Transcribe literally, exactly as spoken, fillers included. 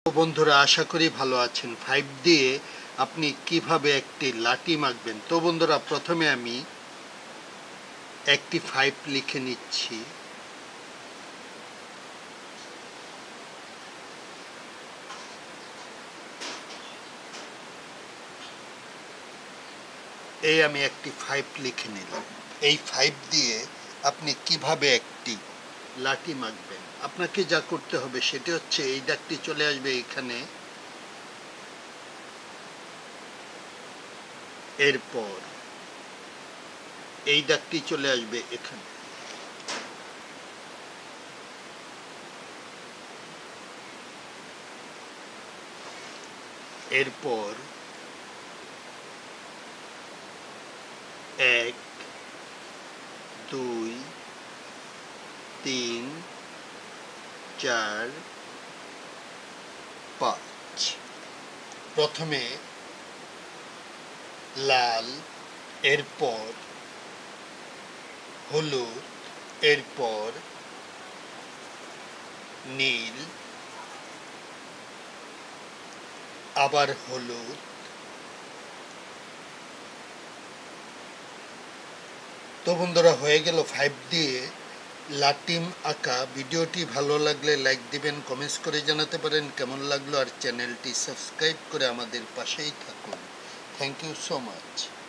তো বন্ধুরা, আশা করি ভালো আছেন। ফাইভ দিয়ে আপনি কিভাবে একটি লাটিম আঁকবেন। তো বন্ধুরা, প্রথমে আমি একটি ফাইভ লিখে নিচ্ছি। এই আমি একটি ফাইভ লিখে নিলাম। এই ফাইভ দিয়ে আপনি কিভাবে একটি লাটিম আঁকবেন, আপনাকে যা করতে হবে সেটি হচ্ছে এই দাগটি চলে আসবে এখানে, এরপর এই দাগটি চলে আসবে এখানে, এরপর এক দুই তিন চার পাঁচ। প্রথমে লাল, এরপর হলুদ, এরপর নীল, আবার হলুদ, তো বন্ধুরা হয়ে গেল ফাইভ দিয়ে লাটিম আঁকা। ভিডিওটি ভালো লাগলে লাইক দিবেন, কমেন্টস করে জানাতে পারেন কেমন লাগলো, আর চ্যানেলটি সাবস্ক্রাইব করে আমাদের পাশেই থাকুন। Thank you so much.